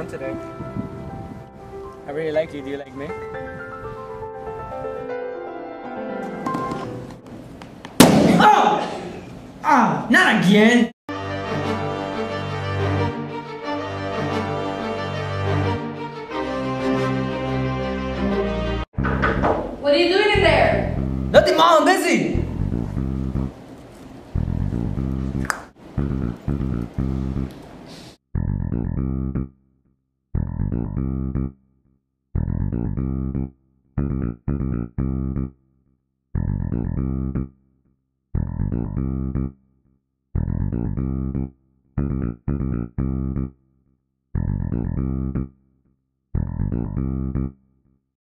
today. I really like you. Do you like me? Oh! Ah, not again! What are you doing in there? Nothing, Mom, I'm busy!